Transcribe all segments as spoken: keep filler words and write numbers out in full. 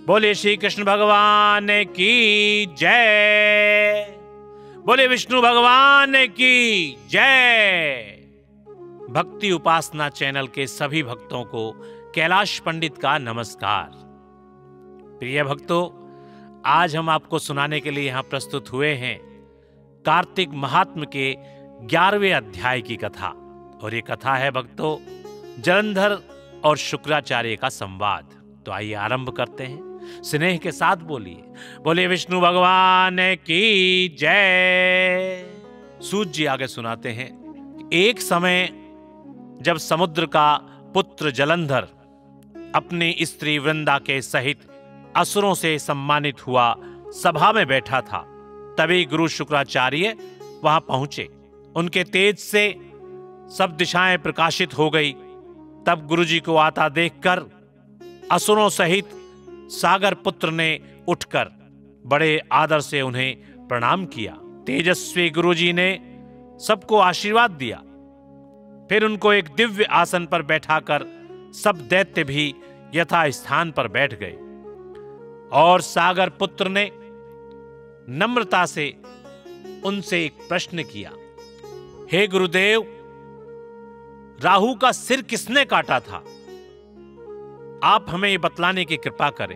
बोले श्री कृष्ण भगवान की जय। बोले विष्णु भगवान की जय। भक्ति उपासना चैनल के सभी भक्तों को कैलाश पंडित का नमस्कार। प्रिय भक्तों, आज हम आपको सुनाने के लिए यहां प्रस्तुत हुए हैं कार्तिक महात्म के ग्यारहवें अध्याय की कथा। और ये कथा है भक्तों जलंधर और शुक्राचार्य का संवाद। तो आइए आरंभ करते हैं। स्नेह के साथ बोलिए, बोले विष्णु भगवान की जय। सूत जी आगे सुनाते हैं। एक समय जब समुद्र का पुत्र जलंधर अपनी स्त्री वृंदा के सहित असुरों से सम्मानित हुआ सभा में बैठा था, तभी गुरु शुक्राचार्य वहां पहुंचे। उनके तेज से सब दिशाएं प्रकाशित हो गई। तब गुरुजी को आता देखकर असुरों सहित सागर पुत्र ने उठकर बड़े आदर से उन्हें प्रणाम किया। तेजस्वी गुरुजी ने सबको आशीर्वाद दिया। फिर उनको एक दिव्य आसन पर बैठाकर सब दैत्य भी यथा स्थान पर बैठ गए। और सागर पुत्र ने नम्रता से उनसे एक प्रश्न किया, हे गुरुदेव, राहु का सिर किसने काटा था? आप हमें ये बतलाने की कृपा करें।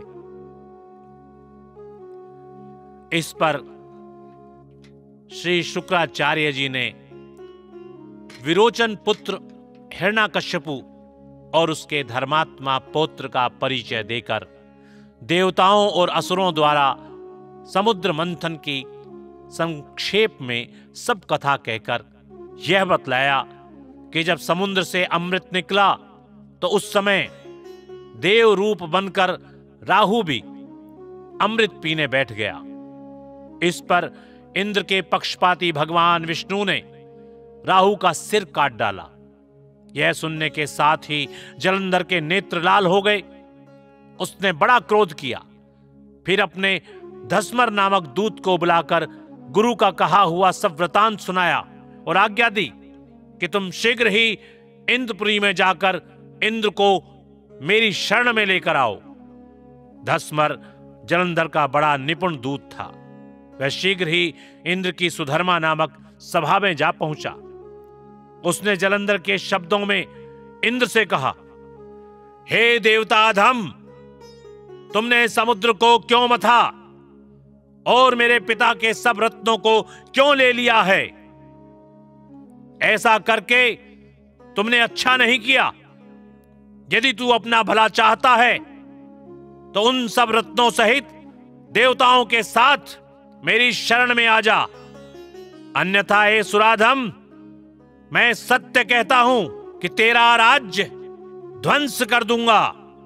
इस पर श्री शुक्राचार्य जी ने विरोचन पुत्र हिरण्यकश्यपु और उसके धर्मात्मा पौत्र का परिचय देकर देवताओं और असुरों द्वारा समुद्र मंथन की संक्षेप में सब कथा कहकर यह बतलाया कि जब समुद्र से अमृत निकला तो उस समय देव रूप बनकर राहु भी अमृत पीने बैठ गया। इस पर इंद्र के पक्षपाती भगवान विष्णु ने राहु का सिर काट डाला। यह सुनने के साथ ही जलंधर के नेत्र लाल हो गए। उसने बड़ा क्रोध किया। फिर अपने धस्मर नामक दूत को बुलाकर गुरु का कहा हुआ सब वृतांत सुनाया और आज्ञा दी कि तुम शीघ्र ही इंद्रपुरी में जाकर इंद्र को मेरी शरण में लेकर आओ। धस्मर जलंधर का बड़ा निपुण दूत था। वह शीघ्र ही इंद्र की सुधर्मा नामक सभा में जा पहुंचा। उसने जलंधर के शब्दों में इंद्र से कहा, हे देवताधम, तुमने समुद्र को क्यों मथा और मेरे पिता के सब रत्नों को क्यों ले लिया है? ऐसा करके तुमने अच्छा नहीं किया। यदि तू अपना भला चाहता है तो उन सब रत्नों सहित देवताओं के साथ मेरी शरण में आ जा, अन्यथा हे सुराधम, मैं सत्य कहता हूं कि तेरा राज्य ध्वंस कर दूंगा।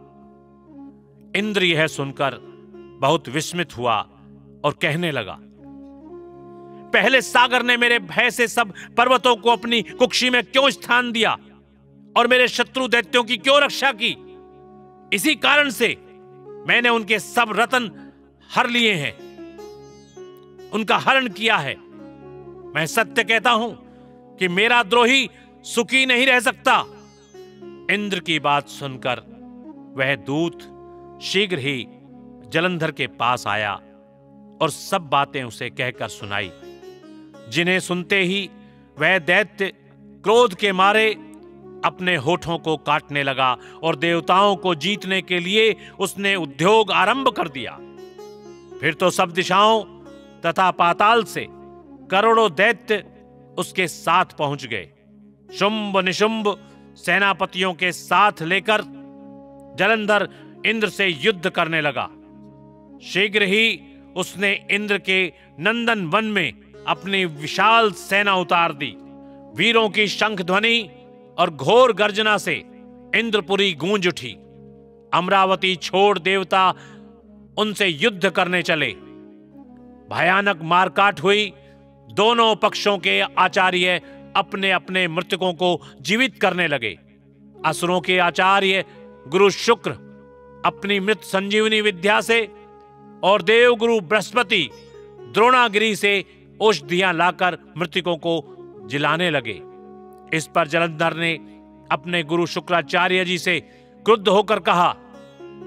इंद्र यह सुनकर बहुत विस्मित हुआ और कहने लगा, पहले सागर ने मेरे भय से सब पर्वतों को अपनी कुक्षी में क्यों स्थान दिया और मेरे शत्रु दैत्यों की क्यों रक्षा की? इसी कारण से मैंने उनके सब रत्न हर लिए हैं, उनका हरण किया है। मैं सत्य कहता हूं कि मेरा द्रोही सुखी नहीं रह सकता। इंद्र की बात सुनकर वह दूत शीघ्र ही जलंधर के पास आया और सब बातें उसे कहकर सुनाई, जिन्हें सुनते ही वह दैत्य क्रोध के मारे अपने होठों को काटने लगा और देवताओं को जीतने के लिए उसने उद्योग आरंभ कर दिया। फिर तो सब दिशाओं तथा पाताल से करोड़ों दैत्य उसके साथ पहुंच गए। शुंभ निशुंभ सेनापतियों के साथ लेकर जलंधर इंद्र से युद्ध करने लगा। शीघ्र ही उसने इंद्र के नंदन वन में अपनी विशाल सेना उतार दी। वीरों की शंख ध्वनि और घोर गर्जना से इंद्रपुरी गूंज उठी। अमरावती छोड़ देवता उनसे युद्ध करने चले। भयानक मारकाट हुई। दोनों पक्षों के आचार्य अपने अपने मृतकों को जीवित करने लगे। असुरों के आचार्य गुरु शुक्र अपनी मृत संजीवनी विद्या से और देवगुरु बृहस्पति द्रोणागिरी से औषधियां लाकर मृतकों को जिलाने लगे। इस पर जलंधर ने अपने गुरु शुक्राचार्य जी से क्रुद्ध होकर कहा,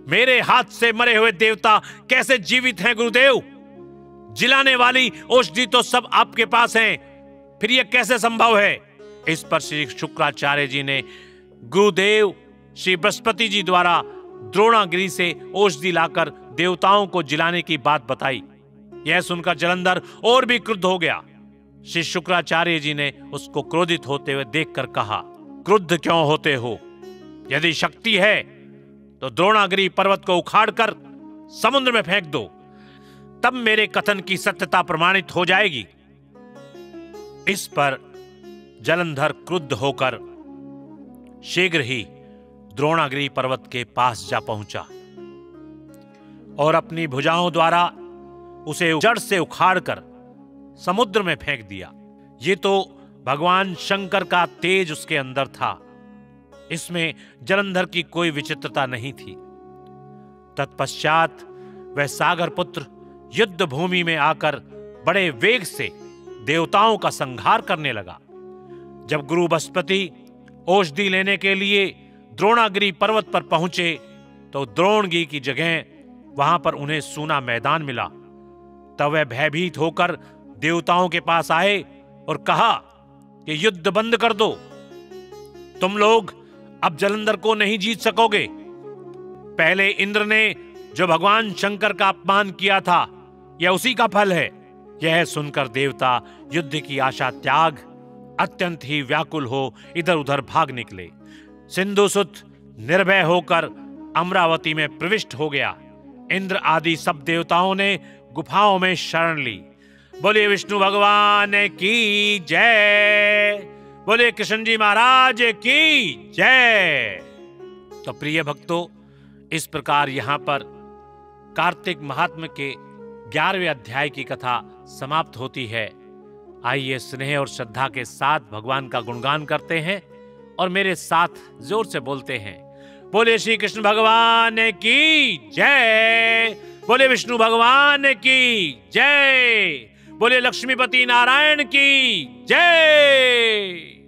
मेरे हाथ से मरे हुए देवता कैसे जीवित हैं गुरुदेव? जिलाने वाली औषधि तो सब आपके पास हैं, फिर यह कैसे संभव है? इस पर श्री शुक्राचार्य जी ने गुरुदेव श्री बृहस्पति जी द्वारा द्रोणागिरी से औषधि लाकर देवताओं को जिलाने की बात बताई। यह सुनकर जलंधर और भी क्रुद्ध हो गया। श्री शुक्राचार्य जी ने उसको क्रोधित होते हुए देखकर कहा, क्रुद्ध क्यों होते हो? यदि शक्ति है तो द्रोणागिरी पर्वत को उखाड़कर समुद्र में फेंक दो, तब मेरे कथन की सत्यता प्रमाणित हो जाएगी। इस पर जलंधर क्रुद्ध होकर शीघ्र ही द्रोणागिरी पर्वत के पास जा पहुंचा और अपनी भुजाओं द्वारा उसे जड़ से उखाड़कर समुद्र में फेंक दिया। ये तो भगवान शंकर का तेज उसके अंदर था, इसमें जलंधर की कोई विचित्रता नहीं थी। तत्पश्चात वह सागर पुत्र युद्ध भूमि में आकर बड़े वेग से देवताओं का संहार करने लगा। जब गुरु बृहस्पति औषधि लेने के लिए द्रोणागिरी पर्वत पर पहुंचे तो द्रोणगिरी की जगह वहां पर उन्हें सूना मैदान मिला। तब वह भयभीत होकर देवताओं के पास आए और कहा कि युद्ध बंद कर दो, तुम लोग अब जलंधर को नहीं जीत सकोगे। पहले इंद्र ने जो भगवान शंकर का अपमान किया था, यह उसी का फल है। यह सुनकर देवता युद्ध की आशा त्याग अत्यंत ही व्याकुल हो इधर उधर भाग निकले। सिंधुसुत निर्भय होकर अमरावती में प्रविष्ट हो गया। इंद्र आदि सब देवताओं ने गुफाओं में शरण ली। बोलिए विष्णु भगवान की जय, बोलिए कृष्ण जी महाराज की जय। तो प्रिय भक्तों, इस प्रकार यहां पर कार्तिक महात्म्य के ग्यारहवें अध्याय की कथा समाप्त होती है। आइए स्नेह और श्रद्धा के साथ भगवान का गुणगान करते हैं और मेरे साथ जोर से बोलते हैं, बोले श्री कृष्ण भगवान की जय, बोले विष्णु भगवान की जय, बोले लक्ष्मीपति नारायण की जय।